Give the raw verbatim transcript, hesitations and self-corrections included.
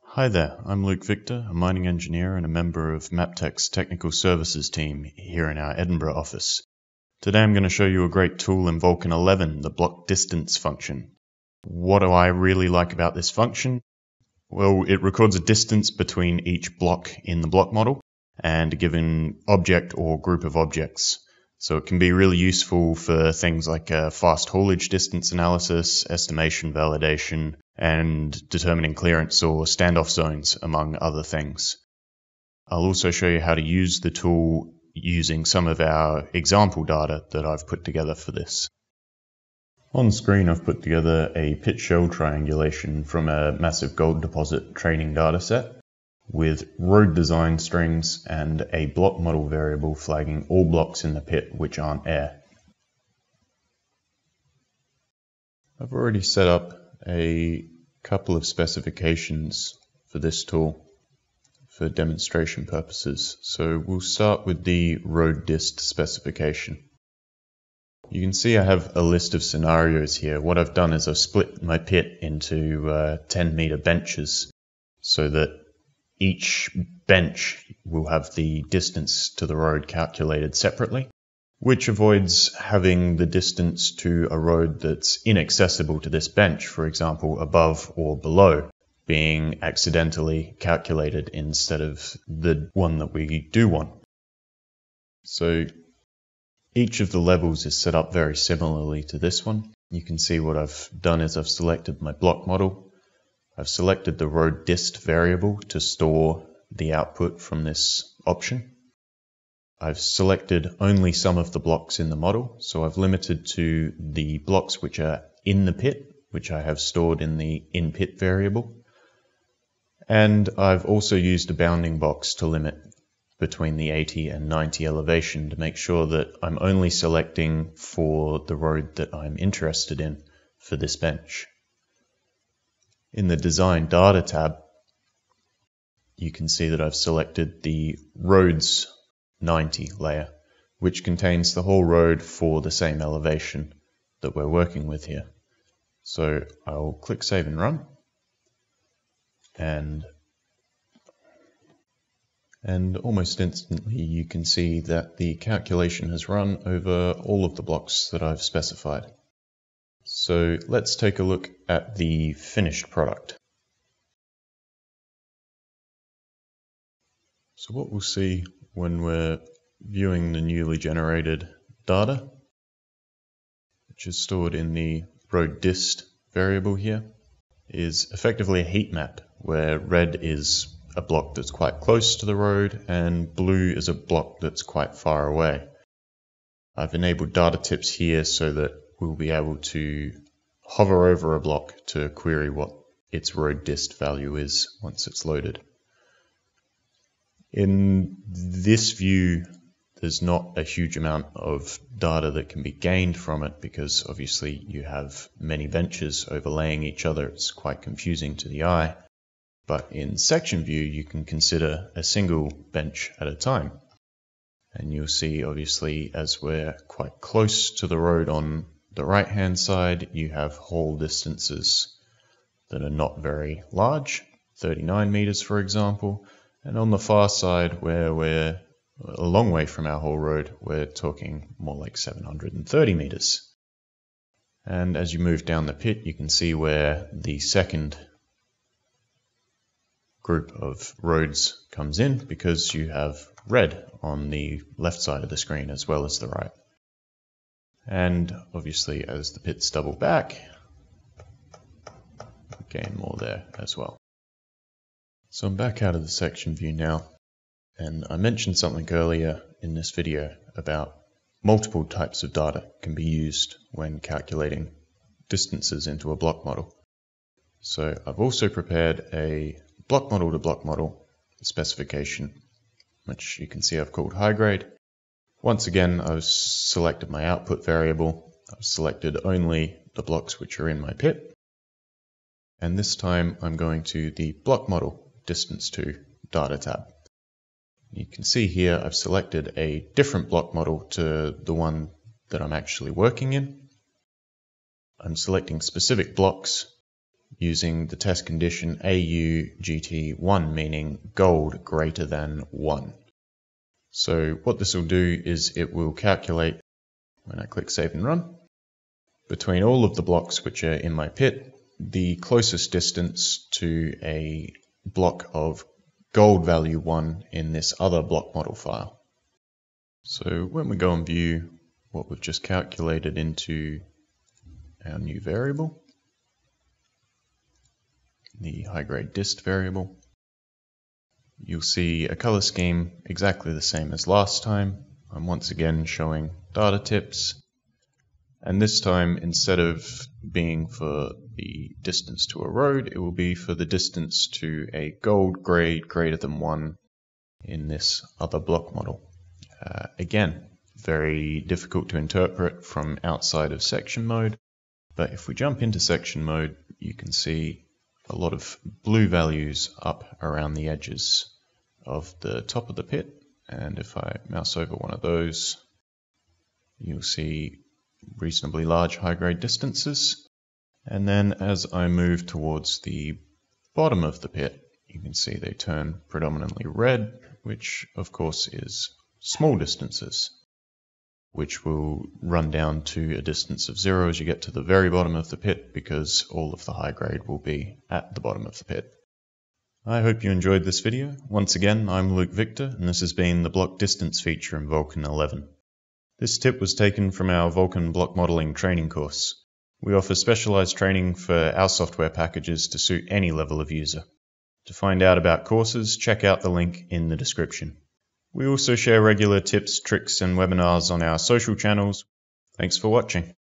Hi there, I'm Luke Victor, a mining engineer and a member of Maptek's technical services team here in our Edinburgh office. Today I'm going to show you a great tool in Vulcan eleven, the block distance function. What do I really like about this function? Well, it records a distance between each block in the block model and a given object or group of objects. So it can be really useful for things like uh, fast haulage distance analysis, estimation validation, and determining clearance or standoff zones, among other things. I'll also show you how to use the tool using some of our example data that I've put together for this. On screen I've put together a pit shell triangulation from a massive gold deposit training dataset with road design strings and a block model variable flagging all blocks in the pit which aren't air. I've already set up a couple of specifications for this tool for demonstration purposes. So we'll start with the road dist specification. You can see I have a list of scenarios here. What I've done is I've split my pit into uh, ten meter benches so that each bench will have the distance to the road calculated separately, which avoids having the distance to a road that's inaccessible to this bench, for example, above or below, being accidentally calculated instead of the one that we do want. So each of the levels is set up very similarly to this one. You can see what I've done is I've selected my block model. I've selected the road dist variable to store the output from this option. I've selected only some of the blocks in the model, so I've limited to the blocks which are in the pit, which I have stored in the in-pit variable. And I've also used a bounding box to limit between the eighty and ninety elevation to make sure that I'm only selecting for the road that I'm interested in for this bench. In the Design Data tab, you can see that I've selected the Roads ninety layer, which contains the whole road for the same elevation that we're working with here. So I'll click Save and Run, and, and almost instantly you can see that the calculation has run over all of the blocks that I've specified. So let's take a look at the finished product. So what we'll see when we're viewing the newly generated data, which is stored in the road dist variable here, is effectively a heat map where red is a block that's quite close to the road and blue is a block that's quite far away. I've enabled data tips here so that we'll be able to hover over a block to query what its road dist value is once it's loaded. In this view, there's not a huge amount of data that can be gained from it because obviously you have many benches overlaying each other. It's quite confusing to the eye. But in section view, you can consider a single bench at a time. And you'll see, obviously, as we're quite close to the road on the right-hand side, you have haul distances that are not very large, thirty-nine meters, for example. And on the far side, where we're a long way from our haul road, we're talking more like seven hundred thirty meters. And as you move down the pit, you can see where the second group of roads comes in because you have red on the left side of the screen as well as the right. And obviously as the pits double back, gain more there as well. So I'm back out of the section view now, and I mentioned something earlier in this video about multiple types of data can be used when calculating distances into a block model. So I've also prepared a block model to block model specification, which you can see I've called high grade. Once again, I've selected my output variable. I've selected only the blocks which are in my pit. And this time I'm going to the block model distance to data tab. You can see here I've selected a different block model to the one that I'm actually working in. I'm selecting specific blocks using the test condition A U G T one, meaning gold greater than one. So what this will do is it will calculate, when I click save and run, between all of the blocks which are in my pit, the closest distance to a block of gold value one in this other block model file. So when we go and view what we've just calculated into our new variable, the high grade dist variable, you'll see a color scheme exactly the same as last time. I'm once again showing data tips, and this time instead of being for the distance to a road, it will be for the distance to a gold grade greater than one in this other block model. Uh, again, very difficult to interpret from outside of section mode, but if we jump into section mode, you can see a lot of blue values up around the edges of the top of the pit, and if I mouse over one of those, you'll see reasonably large high-grade distances. And then as I move towards the bottom of the pit, you can see they turn predominantly red, which of course is small distances, which will run down to a distance of zero as you get to the very bottom of the pit, because all of the high grade will be at the bottom of the pit. I hope you enjoyed this video. Once again, I'm Luke Victor, and this has been the block distance feature in Vulcan eleven. This tip was taken from our Vulcan block modeling training course. We offer specialized training for our software packages to suit any level of user. To find out about courses, check out the link in the description. We also share regular tips, tricks, and webinars on our social channels. Thanks for watching.